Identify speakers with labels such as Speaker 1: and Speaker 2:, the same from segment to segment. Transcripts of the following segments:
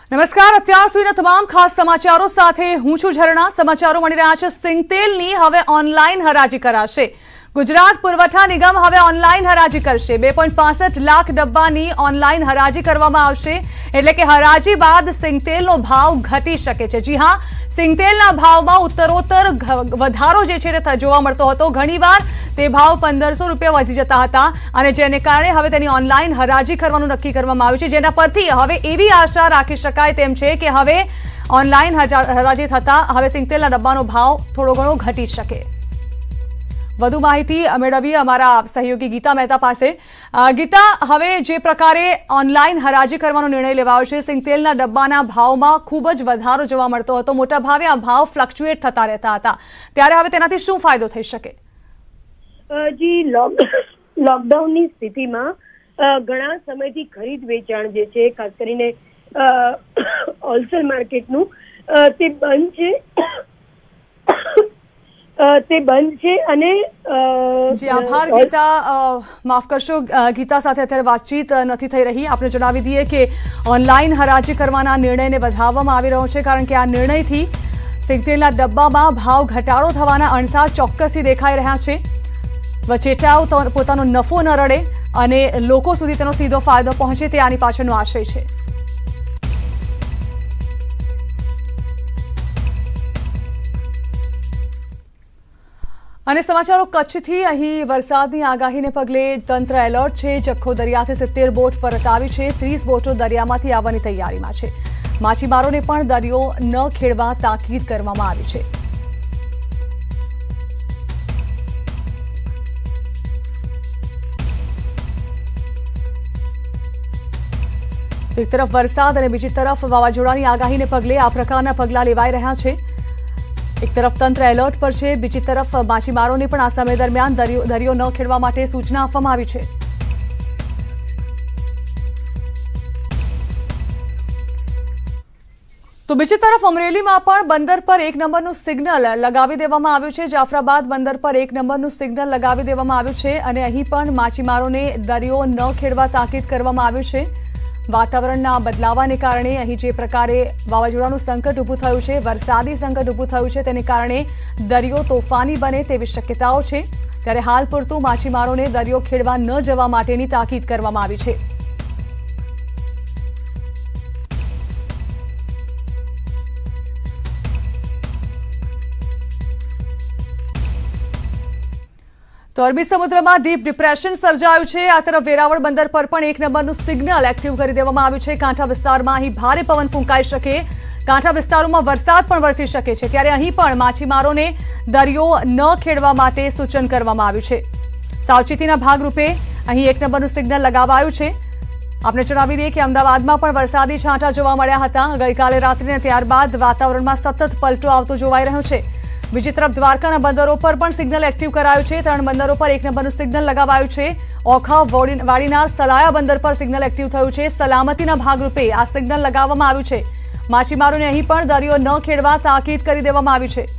Speaker 1: નમસ્કાર, અત્યાર સુધીના તમામ ખાસ સમાચારો સાથે હું છું ઝરણા। સમાચારો મળી રહ્યા છે। સિંગતેલની હવે ઓનલાઈન હરાજી કરાશે। ગુજરાત પુરવઠા નિગમ હવે ઓનલાઈન હરાજી કરશે। 2.65 લાખ ડબ્બાની ઓનલાઈન હરાજી કરવામાં આવશે, એટલે કે હરાજી બાદ સિંગતેલનો ભાવ ઘટી શકે છે। જી હા, સિંગતેલના ભાવમાં ઉત્તરોત્તર વધારો જે છે તે જોવા મળતો હતો। ઘણીવાર તે ભાવ 1500 રૂપિયા વધી જતા હતા અને જેને કારણે હવે તેની ઓનલાઈન હરાજી કરવાનું નક્કી કરવામાં આવ્યું છે, જેના પરથી હવે એવી આશા રાખી શકાય તેમ છે કે હવે ઓનલાઈન હરાજી થતા હવે સિંગતેલના ડબ્બાનો ભાવ થોડો ઘણો ઘટી શકે। વધુ માહિતી મેળવીએ અમારા સહયોગી ગીતા મહેતા પાસે। ગીતા, હવે જે પ્રકારે ઓનલાઈન હરાજી કરવાનો નિર્ણય લેવાયો છે, સિંગતેલના ડબ્બાના ભાવમાં ખૂબ જ વધારો જોવા મળતો હતો। મોટા ભાવે આ ભાવ ફ્લક્ચ્યુએટ થતા રહેતા હતા, ત્યારે હવે તેનાથી શું ફાયદો થઈ શકે?
Speaker 2: जी लॉकडाउनની સ્થિતિમાં ઘણા સમયથી ખરીદ વેચાણ જે છે ખાસ કરીને હોલસેલ માર્કેટનું તે બંધ છે અને
Speaker 1: જી આભાર ગીતા। માફ કરશો ગીતા, સાથે અત્યારે વાતચીત નથી થઈ રહી। આપણે જણાવી દઈએ કે ઓનલાઈન હરાજી કરવાના નિર્ણયને વધારવામાં આવી રહ્યો છે, કારણ કે આ નિર્ણયથી સિંગતેલના ડબ્બામાં ભાવ ઘટાડો થવાના અણસાર ચોક્કસથી દેખાઈ રહ્યા છે। વચેટાઓ પોતાનો નફો ન રડે અને લોકો સુધી તેનો સીધો ફાયદો પહોંચે, તે આની પાછળનો આશય છે। અને સમાચારો કચ્છથી। અહીં વરસાદની આગાહીને પગલે તંત્ર એલર્ટ છે। જખો દરિયાથી 70 બોટ પરત આવી છે। 30 બોટો દરિયામાંથી આવવાની તૈયારીમાં છે। માછીમારોને પણ દરિયો ન ખેડવા તાકીદ કરવામાં આવી છે। એક તરફ વરસાદ અને બીજી તરફ વાવાઝોડાની આગાહીને પગલે આ પ્રકારના પગલાં લેવાઈ રહ્યા છે। એક તરફ તંત્ર એલર્ટ પર છે, બીજી તરફ માછીમારોને પણ આ સમય દરમિયાન દરિયો ન ખેડવા માટે સૂચના આપવામાં આવી છે। તો બીજી તરફ અમરેલીમાં પણ બંદર પર 1 નંબરનું સિગ્નલ લગાવી દેવામાં આવ્યું છે। જાફરાબાદ બંદર પર 1 નંબરનું સિગ્નલ લગાવી દેવામાં આવ્યું છે અને અહીં પણ માછીમારોને દરિયો ન ખેડવા તાકીદ કરવામાં આવ્યું છે। વાતાવરણના બદલાવાને કારણે અહીં જે પ્રકારે વાવાઝોડાનું સંકટ ઊભું થયું છે, વરસાદી સંકટ ઊભું થયું છે, તેને કારણે દરિયો તોફાની બને તેવી શક્યતાઓ છે। ત્યારે હાલ પૂરતું માછીમારોને દરિયો ખેડવા ન જવા માટેની તાકીદ કરવામાં આવી છે। તો અરબી સમુદ્રમાં ડીપ ડિપ્રેશન સર્જાયું છે। આ તરફ વેરાવળ બંદર પર પણ 1 નંબરનું સિગ્નલ એક્ટિવ કરી દેવામાં આવ્યું છે। કાંઠા વિસ્તારમાં અહીં ભારે પવન ફૂંકાઈ શકે, કાંઠા વિસ્તારોમાં વરસાદ પણ વરસી શકે છે, ત્યારે અહીં પણ માછીમારોને દરિયો ન ખેડવા માટે સૂચન કરવામાં આવ્યું છે। સાવચેતીના ભાગરૂપે અહીં 1 નંબરનું સિગ્નલ લગાવાયું છે। આપણે જણાવી દઈએ કે અમદાવાદમાં પણ વરસાદી છાંટા જોવા મળ્યા હતા ગઈકાલે રાત્રે, ત્યારબાદ વાતાવરણમાં સતત પલટો આવતો જોવાઈ રહ્યો છે। બીજી તરફ દ્વારકાના બંદરો પર પણ સિગ્નલ એક્ટિવ કરાયું છે। 3 બંદરો પર 1 નંબરનું સિગ્નલ લગાવાયું છે। ઓખા, વાડીના સલાયા બંદર પર સિગ્નલ એક્ટિવ થયું છે। સલામતીના ભાગરૂપે આ સિગ્નલ લગાવવામાં આવ્યું છે। માછીમારોને અહીં પણ દરિયો ન ખેડવા તાકીદ કરી દેવામાં આવી છે।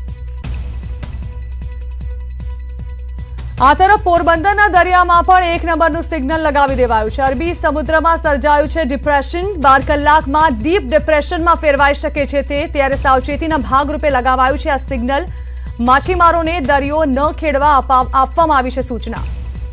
Speaker 1: આ તરફ પોરબંદરના દરિયામાં પણ 1 નંબરનું સિગ્નલ લગાવી દેવાયું છે। અરબી સમુદ્રમાં સર્જાયું છે ડિપ્રેશન। 12 કલાકમાં ડીપ ડિપ્રેશનમાં ફેરવાઈ શકે છે ત્યારે સાવચેતીના ભાગરૂપે લગાવાયું છે આ સિગ્નલ। માછીમારોને દરિયો ન ખેડવા આપવામાં આવી છે સૂચના।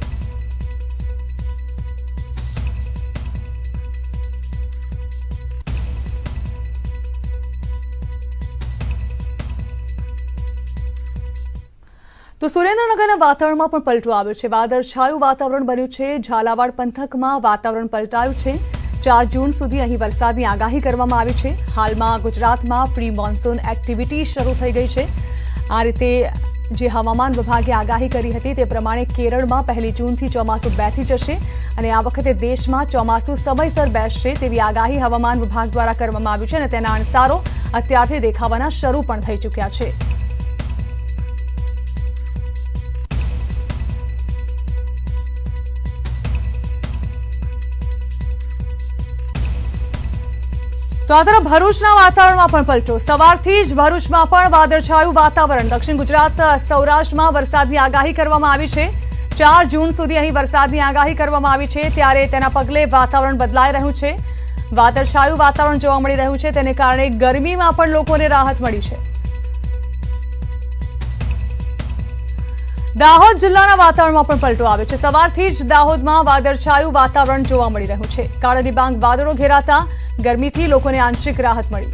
Speaker 1: તો સુરેન્દ્રનગરના વાતાવરણમાં પણ પલટો આવ્યો છે। વાદળછાયું વાતાવરણ બન્યું છે। ઝાલાવાડ પંથકમાં વાતાવરણ પલટાયું છે। 4 જૂન સુધી અહીં વરસાદની આગાહી કરવામાં આવી છે। હાલમાં ગુજરાતમાં પ્રી મોન્સૂન એક્ટિવિટી શરૂ થઈ ગઈ છે। આ રીતે જે હવામાન વિભાગે આગાહી કરી હતી તે પ્રમાણે કેરળમાં 1 જૂનથી ચોમાસું બેસી જશે અને આ વખતે દેશમાં ચોમાસું સમયસર બેસશે તેવી આગાહી હવામાન વિભાગ દ્વારા કરવામાં આવી છે અને તેના અણસારો અત્યારથી દેખાવાના શરૂ પણ થઈ ચૂક્યા છે। તો આ તરફ ભરૂચના વાતાવરણમાં પણ પલટો। સવારથી જ ભરૂચમાં પણ વાદળછાયું વાતાવરણ। દક્ષિણ ગુજરાત સૌરાષ્ટ્રમાં વરસાદની આગાહી કરવામાં આવી છે। 4 જૂન સુધી અહીં વરસાદની આગાહી કરવામાં આવી છે, ત્યારે તેના પગલે વાતાવરણ બદલાઈ રહ્યું છે। વાદળછાયું વાતાવરણ જોવા મળી રહ્યું છે, તેને કારણે ગરમીમાં પણ લોકોને રાહત મળી છે. દાહોદ જિલ્લાના વાતાવરણમાં પણ પલટો આવ્યો છે. સવારથી જ દાહોદમાં વાદળછાયું વાતાવરણ જોવા મળી રહ્યું છે. કાળા ડિબાંગ વાદળો ઘેરાતા ગરમીથી લોકોને આંશિક રાહત મળી.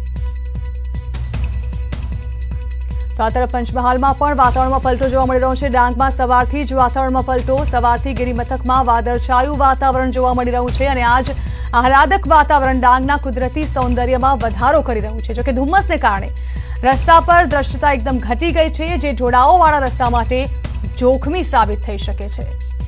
Speaker 1: તો આ તરફ પંચમહાલમાં પણ વાતાવરણમાં પલટો જોવા મળી રહ્યો છે. ડાંગમાં સવારથી જ વાતાવરણમાં પલટો. સવારથી ગિરિમથકમાં વાદળછાયું વાતાવરણ જોવા મળી રહ્યું છે અને આજ આહલાદક વાતાવરણ ડાંગના કુદરતી સૌંદર્યમાં વધારો કરી રહ્યું છે. જોકે ધુમ્મસને કારણે રસ્તા પર દ્રશ્યતા એકદમ ઘટી ગઈ છે, જે ઢોળાવવાળા રસ્તા માટે જોખમી સાબિત થઈ શકે છે.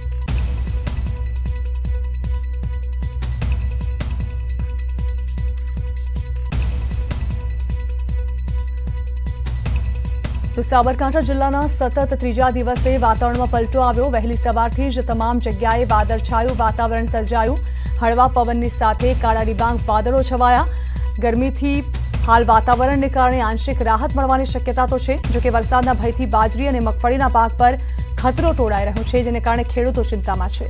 Speaker 1: તો સાબરકાંઠા જિલ્લાના સતત ત્રીજા દિવસે વાતાવરણમાં પલટો આવ્યો. વહેલી સવારથી જ તમામ જગ્યાએ વાદળછાયું વાતાવરણ સર્જાયું. હળવા પવનની સાથે કાળા ડિબાંગ વાદળો છવાયા. ગરમીથી હાલ વાતાવરણને કારણે આંશિક રાહત મળવાની શક્યતા તો છે. જોકે વરસાદના ભયથી બાજરી અને મગફળીના પાક પર ખતરો ટોળાઈ રહ્યો છે, જેને કારણે ખેડૂતો ચિંતામાં છે.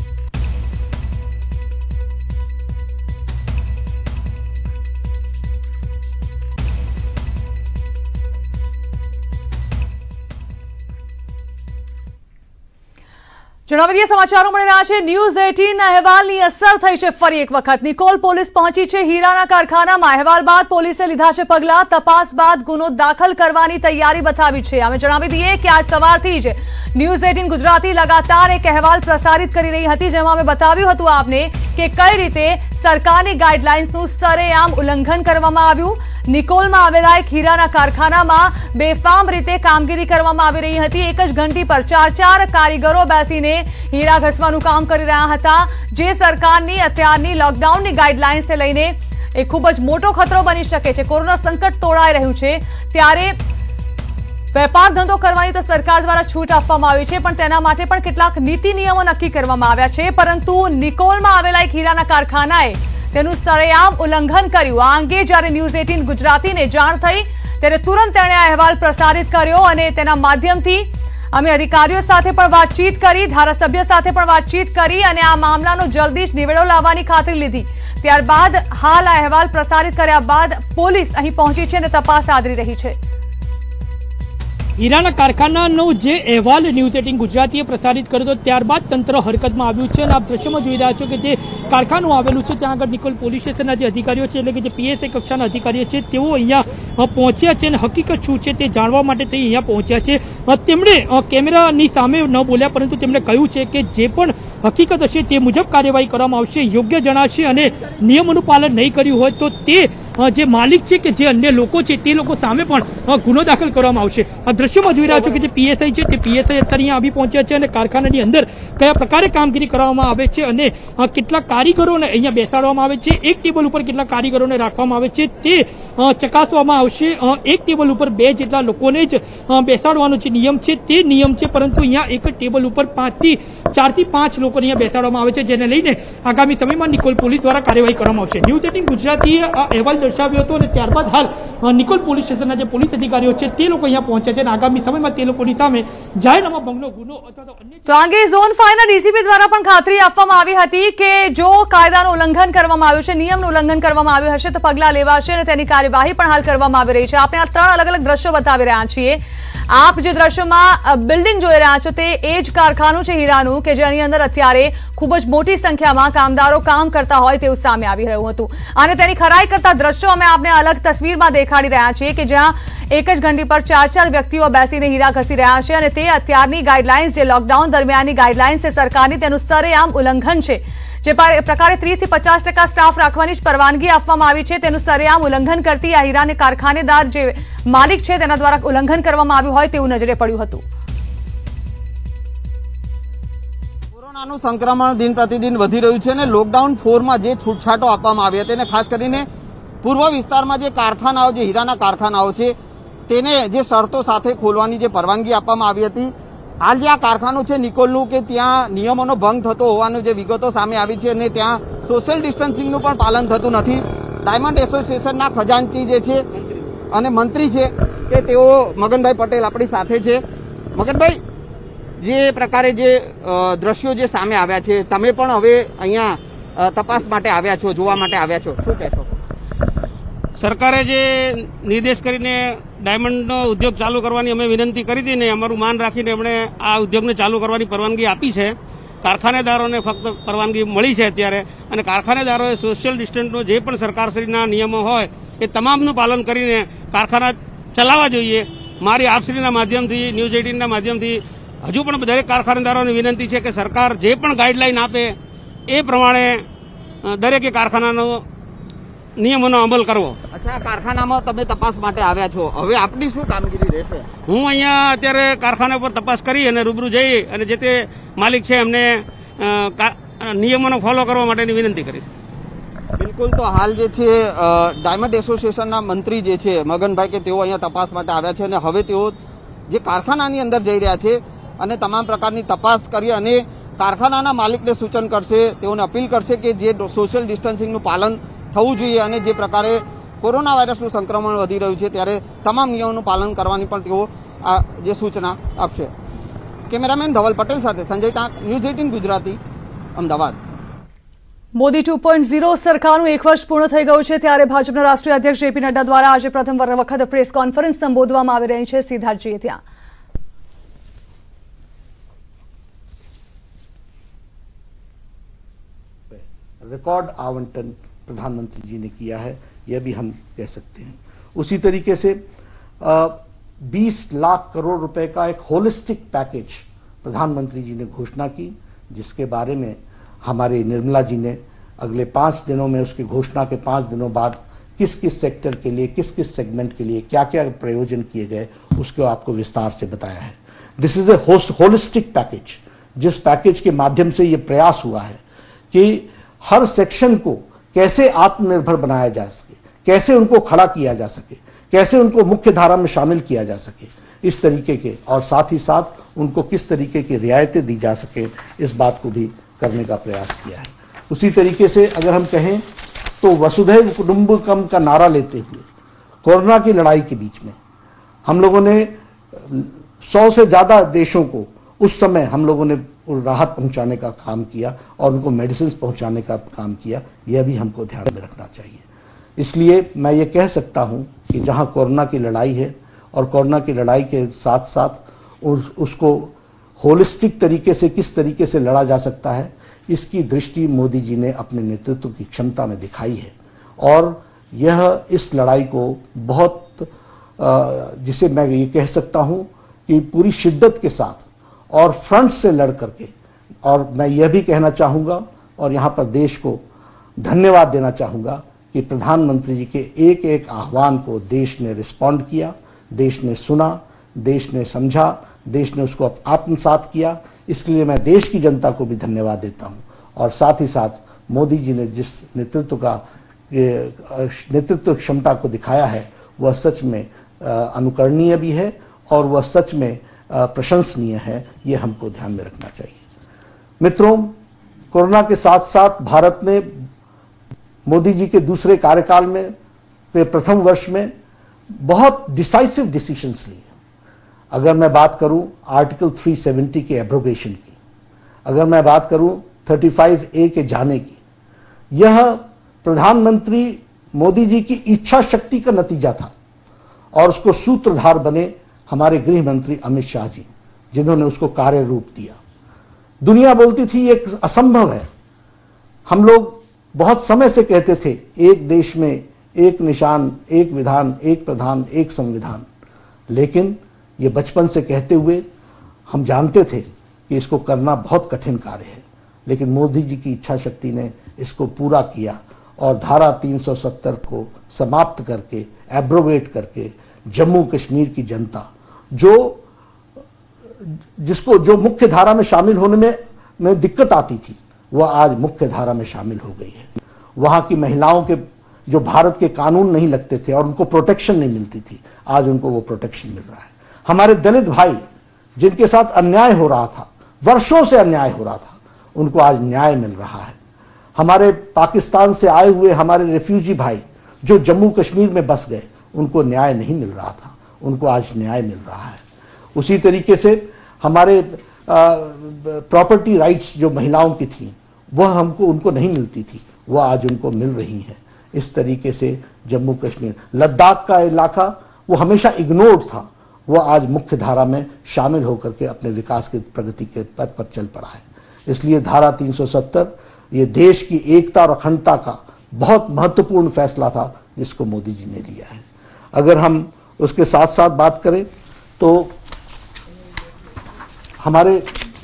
Speaker 1: જણાવી દઈએ સમાચારો મળી રહ્યા છે. ન્યૂઝ 18 અહેવાલની અસર થઈ છે ફરી એક વખત. નિકોલ પોલીસ પહોંચી છે હીરાના કારખાનામાં. અહેવાલ બાદ પોલીસે લીધા છે પગલાં. તપાસ બાદ ગુનો દાખલ કરવાની તૈયારી બતાવી છે. અમે જણાવી દઈએ કે આજ સવારથી જ ન્યૂઝ 18 ગુજરાતી લગાતાર એક અહેવાલ પ્રસારિત કરી રહી હતી, જેમાં અમે બતાવ્યું હતું આપને કે કઈ રીતે સરકારની ગાઈડલાઇન્સનું સરેઆમ ઉલ્લંઘન કરવામાં આવ્યું. નિકોલમાં આવેલા એક હીરાના કારખાનામાં બેફામ રીતે કામગીરી કરવામાં આવી રહી હતી. એક જ ઘંટી પર ચાર કારીગરો બેસીને હીરા ઘસવાનું કામ કરી રહ્યા હતા, જે સરકારની અત્યારની લોકડાઉનની ગાઈડલાઇન્સને લઈને એ ખૂબ જ મોટો ખતરો બની શકે છે. કોરોના સંકટ તોળાઈ રહ્યું છે ત્યારે વેપાર ધંધો કરવાની તો સરકાર દ્વારા છૂટ આપવામાં આવી છે, પણ તેના માટે પણ કેટલાક નીતિ નિયમો નક્કી કરવામાં આવ્યા છે. પરંતુ નિકોલમાં આવેલા એક હીરાના કારખાનાએ તેનું સરેઆમ ઉલ્લંઘન કર્યું. આ અંગે જ્યારે ન્યૂઝ 18 ગુજરાતીને જાણ થઈ ત્યારે તુરંત તેણે આ અહેવાલ પ્રસારિત કર્યો અને તેના માધ્યમથી અમે અધિકારીઓ સાથે પણ વાતચીત કરી, ધારાસભ્ય સાથે પણ વાતચીત કરી અને આ મામલાનો જલ્દી જ નિવેડો લાવવાની ખાતરી લીધી. ત્યારબાદ હાલ આ અહેવાલ પ્રસારિત કર્યા બાદ પોલીસ અહીં પહોંચી છે અને તપાસ આદરી રહી છે.
Speaker 3: હીરાના કારખાનાનો જે અહેવાલ ન્યૂઝ 18 ગુજરાતીએ પ્રસારિત કર્યો હતો ત્યારબાદ તંત્ર હરકતમાં આવ્યું છે અને આપ દ્રશ્યમાં જોઈ રહ્યા છો કે જે કારખાનું આવેલું છે ત્યાં આગળ નિકોલ પોલીસ સ્ટેશનના જે અધિકારીઓ છે, એટલે કે જે PSI કક્ષાના અધિકારીઓ છે, તેઓ અહીંયા પહોંચ્યા છે અને હકીકત શું છે તે જાણવા માટે તે અહીંયા પહોંચ્યા છે. તેમણે કેમેરાની સામે ન બોલ્યા, પરંતુ તેમણે કહ્યું છે કે જે પણ હકીકત હશે તે મુજબ કાર્યવાહી કરવામાં આવશે. યોગ્ય જણાશે અને નિયમોનું પાલન નહીં કર્યું હોય તો તે જે માલિક છે કે જે અન્ય લોકો છે તે લોકો સામે પણ ગુનો દાખલ કરવામાં આવશે. આ દ્રશ્યમાં જોઈ રહ્યા છો કે જે PSI છે તે PSI અત્યારે અહીંયા આવી પહોંચ્યા છે અને કારખાનાની અંદર કયા પ્રકારે કામગીરી કરવામાં આવે છે અને કેટલા કારીગરોને અહીંયા બેસાડવામાં આવે છે, એક ટેબલ ઉપર કેટલા કારીગરોને રાખવામાં આવે છે તે ચકાસવામાં આવશે. એક ટેબલ ઉપર 2 જેટલા લોકોને જ બેસાડવાનો જે નિયમ છે તે નિયમ છે, પરંતુ અહીંયા એક જ ટેબલ ઉપર 4 થી 5 લોકોને અહીંયા બેસાડવામાં આવે છે, જેને લઈને આગામી સમયમાં નિકોલ પોલીસ દ્વારા કાર્યવાહી કરવામાં આવશે. ન્યૂઝ 18 ગુજરાતીએ આ અહેવાલ દર્શાવ્યો હતો અને ત્યારબાદ હાલ નિકોલ પોલીસ સ્ટેશનના જે પોલીસ અધિકારીઓ છે તે લોકો અહીંયા પહોંચ્યા છે અને આગામી સમયમાં તે લોકોની સામે જાહેરનામા ભંગનો ગુનો અથવા તો અન્ય
Speaker 1: તો અંગે ઝોન 5 ના ડીસીપી દ્વારા પણ ખાતરી આપવામાં આવી હતી કે જો કાયદાનું ઉલ્લંઘન કરવામાં આવ્યું છે, નિયમનું ઉલ્લંઘન કરવામાં આવ્યું હશે તો પગલાં લેવાશે અને તેની કાર્યવાહી પણ હાલ કરવામાં આવી રહી છે. આપણે આ 3 અલગ અલગ દ્રશ્યો બતાવી રહ્યા છીએ. આપ જે દ્રશ્યોમાં બિલ્ડિંગ જોઈ રહ્યા છો તે એ જ કારખાનું છે હીરાનું કે જેની અંદર અત્યારે ખૂબ જ મોટી સંખ્યામાં કામદારો કામ કરતા હોય તેવું સામે આવી રહ્યું હતું અને તેની ખરાઈ કરતા દ્રશ્યો અમે આપને અલગ તસવીરમાં દેખાડી રહ્યા છીએ કે જ્યાં એક જ ઘંટી પર 4 વ્યક્તિઓ બેસીને હીરા ઘસી રહ્યા છે અને તે અત્યારની ગાઈડલાઇન્સ જે લોકડાઉન દરમિયાનની ગાઈડલાઇન્સ છે સરકારની તેનું સરેઆમ ઉલ્લંઘન છે. જે પ્રકારે 30 થી 50% સ્ટાફ રાખવાની જ પરવાનગી આપવામાં આવી છે તેનું સરેઆમ ઉલ્લંઘન કરતી આ હીરાને કારખાનેદાર જે માલિક છે તેના દ્વારા ઉલ્લંઘન કરવામાં આવ્યું હોય તેવું નજરે પડ્યું હતું.
Speaker 4: કોરોનાનું સંક્રમણ દિન પ્રતિદિન વધી રહ્યું છે અને લોકડાઉન 4માં જે છૂટછાટો આપવામાં આવી હતી અને ખાસ કરીને પૂર્વ વિસ્તારમાં જે કારખાનાઓ, જે હીરાના કારખાનાઓ છે તેને જે શરતો સાથે ખોલવાની જે પરવાનગી આપવામાં આવી હતી, હાલ જે આ કારખાનું છે નિકોલનું કે ત્યાં નિયમોનો ભંગ થતો હોવાનું જે વિગતો સામે આવી છે અને ત્યાં સોશિયલ ડિસ્ટન્સિંગનું પણ પાલન થતું નથી. ડાયમંડ એસોસિએશનના ખજાનચી જે છે અને મંત્રી છે કે તેઓ મગનભાઈ પટેલ આપણી સાથે છે. મગનભાઈ, જે પ્રકારે જે દ્રશ્યો જે સામે આવ્યા છે, તમે પણ હવે અહીંયા તપાસ માટે આવ્યા છો, જોવા માટે આવ્યા છો, શું કહેશો?
Speaker 5: સરકારે જે નિર્દેશ કરીને ડાયમંડનો ઉદ્યોગ ચાલુ કરવાની અમે વિનંતી કરી હતી ને અમારું માન રાખીને એમણે આ ઉદ્યોગને ચાલુ કરવાની પરવાનગી આપી છે. કારખાનેદારોને ફક્ત પરવાનગી મળી છે અત્યારે, અને કારખાનેદારોએ સોશિયલ ડિસ્ટન્સનો જે પણ સરકારશ્રીના નિયમો હોય એ તમામનું પાલન કરીને કારખાના ચલાવવા જોઈએ. મારી આપશ્રીના માધ્યમથી, ન્યૂઝ 18ના માધ્યમથી હજુ પણ દરેક કારખાનેદારોને વિનંતી છે કે સરકાર જે પણ ગાઈડલાઈન આપે એ પ્રમાણે દરેકે કારખાનાનો નિયમોનો અમલ કરવો.
Speaker 4: અચ્છા, કારખાનામાં તમે તપાસ માટે આવ્યા છો, હવે આપની શું કામગીરી રહેશે?
Speaker 5: હું અહીંયા અત્યારે કારખાના પર તપાસ કરી અને રૂબરૂ જઈ અને જે તે માલિક છે એમને નિયમોનો ફોલો કરવા માટેની વિનંતી કરી.
Speaker 4: બિલકુલ. તો હાલ જે છે ડાયમંડ એસોસિએશનના મંત્રી જે છે મગનભાઈ, કે તેઓ અહીંયા તપાસ માટે આવ્યા છે અને હવે તેઓ જે કારખાનાની અંદર જઈ રહ્યા છે અને તમામ પ્રકારની તપાસ કરી અને કારખાનાના માલિકને સૂચન કરશે, તેઓને અપીલ કરશે કે જે સોશિયલ ડિસ્ટન્સિંગનું પાલન થવું જોઈએ અને જે પ્રકારે કોરોના વાયરસનું સંક્રમણ વધી રહ્યું છે ત્યારે તમામ નિયમોનું પાલન કરવાની પણ તેઓ આ જે સૂચના આપશે. કેમેરામેન ધવલ પટેલ સાથે સંજય ટાંક, ન્યૂઝ 18 ગુજરાતી, અમદાવાદ.
Speaker 1: મોદી 2.0 સરકારનું 1 વર્ષ પૂર્ણ થઈ ગયું છે ત્યારે ભાજપના રાષ્ટ્રીય અધ્યક્ષ જેપી નડ્ડા દ્વારા આજે પ્રથમ વખત પ્રેસ કોન્ફરન્સ સંબોધવામાં આવી રહી છે. સિદ્ધાર્થજીએ ત્યાં
Speaker 6: रिकॉर्ड आवंटन प्रधानमंत्री जी ने किया है, यह भी हम कह सकते हैं. उसी तरीके से 20 लाख करोड़ रुपए का एक होलिस्टिक पैकेज प्रधानमंत्री जी ने घोषणा की, जिसके बारे में हमारे निर्मला जी ने अगले 5 दिनों में, उसकी घोषणा के 5 दिनों बाद किस किस सेक्टर के लिए, किस किस सेगमेंट के लिए क्या क्या प्रयोजन किए गए, उसको आपको विस्तार से बताया है. This is a holistic package, जिस पैकेज के माध्यम से यह प्रयास हुआ है कि हर सेक्शन को कैसे आत्मनिर्भर बनाया जा सके, कैसे उनको खड़ा किया जा सके, कैसे उनको मुख्य धारा में शामिल किया जा सके, इस तरीके के, और साथ ही साथ उनको किस तरीके की रियायतें दी जा सके, इस बात को भी करने का प्रयास किया है. उसी तरीके से अगर हम कहें तो वसुधैव कुटुंबकम का नारा लेते हुए कोरोना की लड़ाई के बीच में हम लोगों ने 100 से ज्यादा देशों को उस समय हम लोगों ने राहत पहुंचाने का काम किया और उनको मेडिसिन पहुंचाने का काम किया. यह भी हमको ध्यान में रखना चाहिए. इसलिए मैं ये कह सकता हूं कि जहां कोरोना की लड़ाई है और कोरोना की लड़ाई के साथ साथ उसको होलिस्टिक तरीके से किस तरीके से लड़ा जा सकता है, इसकी दृष्टि मोदी जी ने अपने नेतृत्व की क्षमता में दिखाई है. और यह इस लड़ाई को बहुत जिसे मैं ये कह सकता हूं कि पूरी शिद्दत के साथ और फ्रंट से लड़ करके, और मैं यह भी कहना चाहूंगा और यहां पर देश को धन्यवाद देना चाहूंगा कि प्रधानमंत्री जी के एक एक आह्वान को देश ने रिस्पॉन्ड किया, देश ने सुना, देश ने समझा, देश ने उसको आत्मसात किया. इसलिए मैं देश की जनता को भी धन्यवाद देता हूं. और साथ ही साथ मोदी जी ने जिस नेतृत्व क्षमता को दिखाया है वह सच में अनुकरणीय भी है और वह सच में प्रशंसनीय है. यह हमको ध्यान में रखना चाहिए. मित्रों, कोरोना के साथ साथ भारत ने मोदी जी के दूसरे कार्यकाल में, प्रथम वर्ष में बहुत डिसाइसिव डिसीजंस लिए. अगर मैं बात करूं आर्टिकल 370 के एब्रोगेशन की, अगर मैं बात करूं 35A के जाने की, यह प्रधानमंत्री मोदी जी की इच्छा शक्ति का नतीजा था और उसको सूत्रधार बने हमारे गृह मंत्री अमित शाह जी, जिन्होंने उसको कार्य रूप दिया. दुनिया बोलती थी ये असंभव है. हम लोग बहुत समय से कहते थे एक देश में एक निशान, एक विधान, एक प्रधान, एक संविधान. लेकिन ये बचपन से कहते हुए हम जानते थे कि इसको करना बहुत कठिन कार्य है. लेकिन मोदी जी की इच्छा शक्ति ने इसको पूरा किया और धारा 370 को समाप्त करके, एब्रोगेट करके, जम्मू कश्मीर की जनता जो मुख्य धारा में शामिल होने में दिक्कत आती थी, वह आज मुख्य धारा में शामिल हो गई है. वहां की महिलाओं के जो भारत के कानून नहीं लगते थे और उनको प्रोटेक्शन नहीं मिलती थी, आज उनको वो प्रोटेक्शन मिल रहा है. हमारे दलित भाई जिनके साथ अन्याय हो रहा था, वर्षों से अन्याय हो रहा था, उनको आज न्याय मिल रहा है. हमारे पाकिस्तान से आए हुए हमारे रेफ्यूजी भाई जो जम्मू कश्मीर में बस गए, उनको न्याय नहीं मिल रहा था, उनको आज न्याय मिल रहा है. उसी तरीके से हमारे प्रॉपर्टी राइट्स जो महिलाओं की थी, वह हमको उनको नहीं मिलती थी, वह आज उनको मिल रही है। इस तरीके से जम्मू कश्मीर, लद्दाख का इलाका वो हमेशा इग्नोर्ड था, वह आज मुख्य धारा में शामिल होकर के अपने विकास की प्रगति के पथ पर चल पड़ा है। इसलिए धारा 370 ये देश की एकता और अखंडता का बहुत महत्वपूर्ण फैसला था जिसको मोदी जी ने लिया है। अगर हम उसके साथ साथ बात करें तो हमारे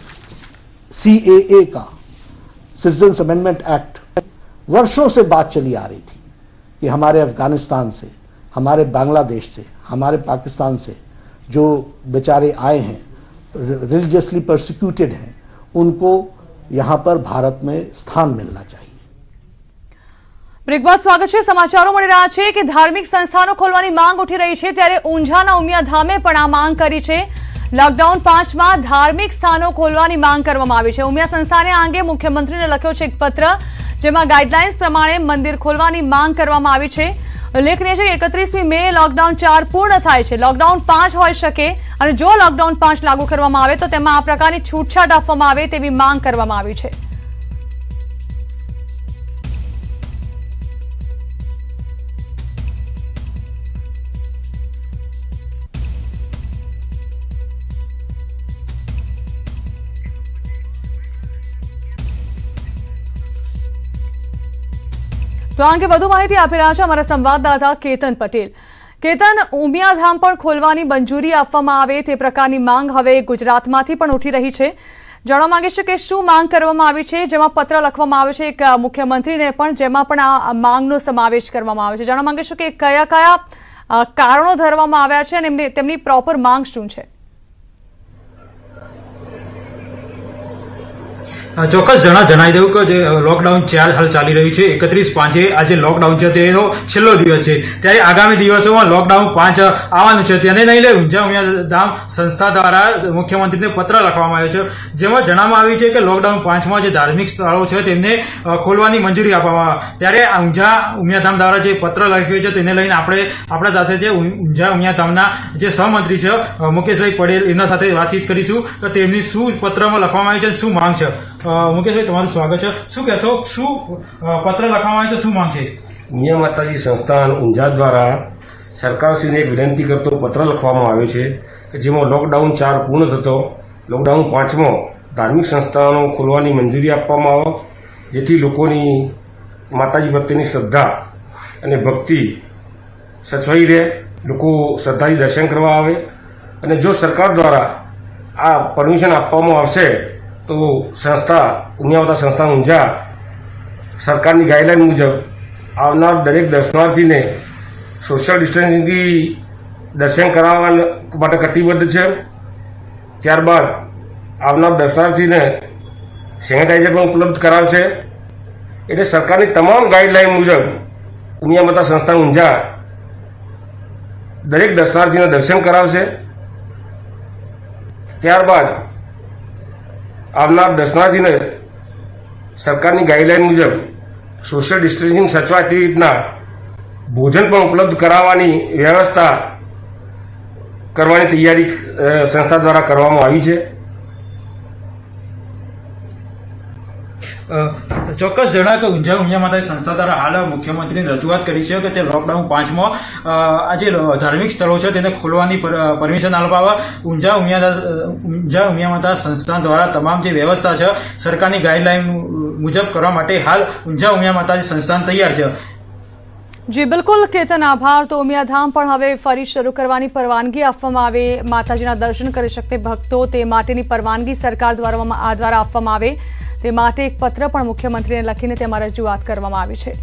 Speaker 6: CAA का, सिटीजन्स अमेंडमेंट एक्ट, वर्षों से बात चली आ रही थी कि हमारे अफगानिस्तान से, हमारे बांग्लादेश से, हमारे पाकिस्तान से जो बेचारे आए हैं, रिलीजियसली परसिक्यूटेड हैं, उनको यहां पर भारत में स्थान मिलना चाहिए।
Speaker 1: બ્રેક બાદ સ્વાગત છે। સમાચારો મળી રહ્યા છે કે ધાર્મિક સંસ્થાનો ખોલવાની માંગ ઉઠી રહી છે, ત્યારે ઊંઝાના ઉમિયાધામે પણ આ માંગ કરી છે। લોકડાઉન 5 માં ધાર્મિક સ્થાનો ખોલવાની માંગ કરવામાં આવી છે। ઉમિયા સંસ્થાને આ અંગે મુખ્યમંત્રીને લખ્યો છે એક પત્ર, જેમાં ગાઈડલાઇન્સ પ્રમાણે મંદિર ખોલવાની માંગ કરવામાં આવી છે। ઉલ્લેખનીય છે કે 31મી મે લોકડાઉન 4 પૂર્ણ થાય છે। લોકડાઉન 5 હોઈ શકે અને જો લોકડાઉન 5 લાગુ કરવામાં આવે તો તેમાં આ પ્રકારની છૂટછાટ આપવામાં આવે તેવી માંગ કરવામાં આવી છે। તો આ અંગે વધુ માહિતી આપી રહ્યા છે અમારા સંવાદદાતા કેતન પટેલ। કેતન, ઉમિયાધામ પણ ખોલવાની મંજૂરી આપવામાં આવે તે પ્રકારની માંગ હવે ગુજરાતમાંથી પણ ઉઠી રહી છે। જાણવા માંગે છે કે શું માંગ કરવામાં આવી છે, જેમાં પત્ર લખવામાં આવ્યો છે એક મુખ્યમંત્રીને પણ, જેમાં પણ આ માંગનો સમાવેશ કરવામાં આવ્યો છે। જાણવા માંગે છે કે કયા કયા કારણો ધરવામાં આવ્યા છે અને તેમની પ્રોપર માંગ શું છે?
Speaker 7: ચોક્કસ જણાવી દઉં કે જે લોકડાઉન હાલ ચાલી રહ્યું છે, 31/5 આજે લોકડાઉન છે તેનો છેલ્લો દિવસ છે, ત્યારે આગામી દિવસોમાં લોકડાઉન 5 આવવાનું છે, તેને નહીં લઈ ઊંઝા ઉમિયાધામ સંસ્થા દ્વારા મુખ્યમંત્રીને પત્ર લખવામાં આવ્યો છે, જેમાં જણાવવામાં આવ્યું છે કે લોકડાઉન 5માં જે ધાર્મિક સ્થળો છે તેમને ખોલવાની મંજૂરી આપવામાં આવે। ત્યારે ઊંઝા ઉમિયાધામ દ્વારા જે પત્ર લખ્યો છે તેને લઈને આપણે આપણા સાથે જે ઊંઝા ઉમિયાધામના જે સહમંત્રી છે મુકેશભાઈ પટેલ, એમના સાથે વાતચીત કરીશું કે તેમની શું પત્રમાં લખવામાં આવ્યું છે, શું માંગ છે। મુકેશભાઈ, તમારું સ્વાગત છે। શું કહેશો, શું પત્ર લખવામાં આવ્યું છે, શું માંગ છે?
Speaker 8: ઉમિયા માતાજી સંસ્થાન ઊંઝા દ્વારા સરકારશ્રીને એક વિનંતી કરતો પત્ર લખવામાં આવ્યો છે કે જેમાં લોકડાઉન 4 પૂર્ણ થતો લોકડાઉન 5માં ધાર્મિક સંસ્થાનો ખોલવાની મંજૂરી આપવામાં આવે, જેથી લોકોની માતાજી પ્રત્યેની શ્રદ્ધા અને ભક્તિ સચવાઈ રહે, લોકો શ્રદ્ધાથી દર્શન કરવા આવે। અને જો સરકાર દ્વારા આ પરમિશન આપવામાં આવશે તો સંસ્થા ઉમિયા સંસ્થા ઊંઝા સરકારની ગાઈડલાઈન મુજબ આવનાર દરેક દર્શનાર્થીને સોશિયલ ડિસ્ટન્સિંગથી દર્શન કરાવવા માટે કટિબદ્ધ છે। ત્યારબાદ આવનાર દર્શનાર્થીને સેનિટાઈઝર પણ ઉપલબ્ધ કરાવશે। એટલે સરકારની તમામ ગાઈડલાઈન મુજબ ઉમિયા માતા સંસ્થા ઊંઝા દરેક દર્શનાર્થીને દર્શન કરાવશે। ત્યારબાદ આવનાર દર્શનાર્થીને સરકારની ગાઈડલાઈન મુજબ સોશિયલ ડિસ્ટન્સિંગ સચવાય તે રીતના ભોજન પણ ઉપલબ્ધ કરાવવાની વ્યવસ્થા કરવાની તૈયારી સંસ્થા દ્વારા કરવામાં આવી છે।
Speaker 7: ચોક્કસ જણાવે કે ઊંઝા ઉમિયા માતાજી સંસ્થા દ્વારા હાલ મુખ્યમંત્રીની રજૂઆત કરી છે કે તે લોકડાઉન 5માં આ જે ધાર્મિક સ્થળો છે તેને ખોલવાની પરમિશન આપવા ઊંઝા ઉમિયા માતા સંસ્થા દ્વારા તમામ જે વ્યવસ્થા છે સરકારની ગાઈડલાઈન મુજબ કરવા માટે હાલ ઊંઝા ઉમિયા માતાજી સંસ્થાન તૈયાર છે।
Speaker 1: જી બિલકુલ કેતન, આભાર। તો ઉમિયાધામ પણ હવે ફરી શરૂ કરવાની પરવાનગી આપવામાં આવે, માતાજીના દર્શન કરી શકે ભક્તો તે માટેની પરવાનગી સરકાર દ્વારા આપવામાં આવે તે માટે એક પત્ર પણ મુખ્યમંત્રીને લખીને તેમાં રજૂઆત કરવામાં આવી છે।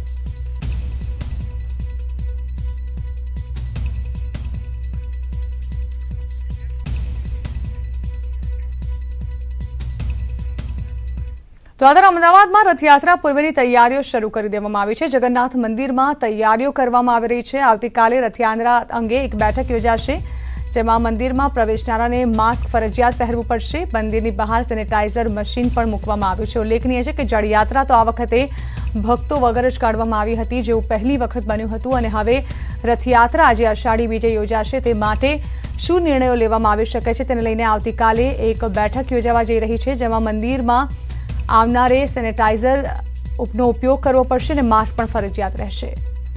Speaker 1: તો આ અમદાવાદમાં રથયાત્રા પૂર્વેની તૈયારીઓ શરૂ કરી દેવામાં આવી છે। જગન્નાથ મંદિરમાં તૈયારીઓ કરવામાં આવી રહી છે। આવતીકાલે રથયાત્રા અંગે એક બેઠક યોજાશે, જેમાં મંદિરમાં પ્રવેશનારાને માસ્ક ફરજિયાત પહેરવું પડશે। મંદિરની બહાર સેનેટાઇઝર મશીન પણ મૂકવામાં આવ્યું છે। ઉલ્લેખનીય છે કે જળયાત્રા તો આ વખતે ભક્તો વગર જ કાઢવામાં આવી હતી, જેવું પહેલી વખત બન્યું હતું, અને હવે રથયાત્રા આજે અષાઢી બીજે યોજાશે। તે માટે શું નિર્ણયો લેવામાં આવી શકે છે તેને લઈને આવતીકાલે એક બેઠક યોજાવા જઈ રહી છે, જેમાં મંદિરમાં આવનારે સેનેટાઇઝરનો ઉપયોગ કરવો પડશે અને માસ્ક પણ ફરજિયાત રહેશે।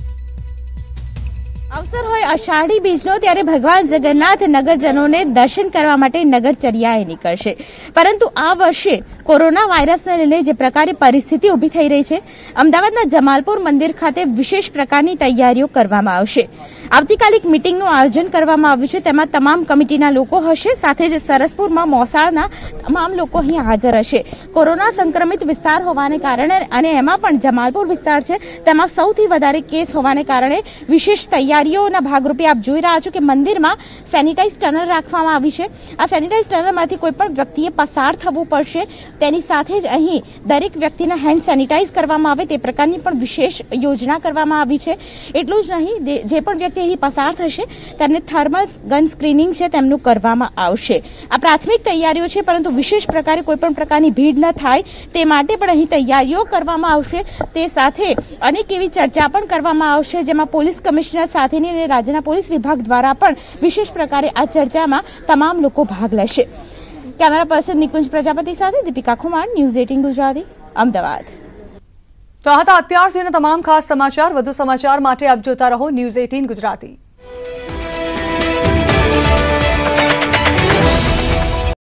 Speaker 9: અવસર હોય અષાઢી બીજનો ત્યારે ભગવાન જગન્નાથ નગરજનોને દર્શન કરવા માટે નગરચર્યાએ નીકળશે, પરંતુ આ વર્ષે કોરોના વાયરસને લઈને જે પ્રકારે પરિસ્થિતિ ઊભી થઈ રહી છે, અમદાવાદના જમાલપુર મંદિર ખાતે વિશેષ પ્રકારની તૈયારીઓ કરવામાં આવશે। આવતીકાલે એક મિટિંગનું આયોજન કરવામાં આવ્યું છે, તેમાં તમામ કમિટીના લોકો હશે, સાથે જ સરસપુરમાં મોસાળના તમામ લોકો અહીં હાજર હશે। કોરોના સંક્રમિત વિસ્તાર હોવાને કારણે અને એમાં પણ જમાલપુર વિસ્તાર છે, તેમાં સૌથી વધારે કેસ હોવાને કારણે વિશેષ તૈયારીઓના ભાગરૂપે આપ જોઈ રહ્યા છો કે મંદિરમાં સેનિટાઇઝ ટનલ રાખવામાં આવી છે। આ સેનિટાઇઝ ટનલમાંથી કોઈપણ વ્યક્તિએ પસાર થવું પડશે, તેની સાથે જ અહીં દરેક વ્યક્તિના હેન્ડ સેનિટાઇઝ કરવામાં આવે તે પ્રકારની પણ વિશેષ યોજના કરવામાં આવી છે। એટલું જ નહીં, જે પણ વ્યક્તિ અહીં પસાર થશે તેમને થર્મલ ગન સ્ક્રીનિંગ છે તેમનું કરવામાં આવશે। આ પ્રાથમિક તૈયારીઓ છે, પરંતુ વિશેષ પ્રકારે કોઈપણ પ્રકારની ભીડ ન થાય તે માટે પણ અહીં તૈયારીઓ કરવામાં આવશે। તે સાથે અનેક એવી ચર્ચા પણ કરવામાં આવશે, જેમાં પોલીસ કમિશનર સાથેની અને રાજ્યના પોલીસ વિભાગ દ્વારા પણ વિશેષ પ્રકારે આ ચર્ચામાં તમામ લોકો ભાગ લેશે। કેમેરા પર્સન નિકુંજ પ્રજાપતિ સાથે દીપિકા કુમાર, ન્યૂઝ 18 ગુજરાતી, અમદાવાદ।
Speaker 1: તો આ હતા અત્યાર સુધીના તમામ ખાસ સમાચાર। વધુ સમાચાર માટે આપ જોતા રહો ન્યૂઝ 18 ગુજરાતી।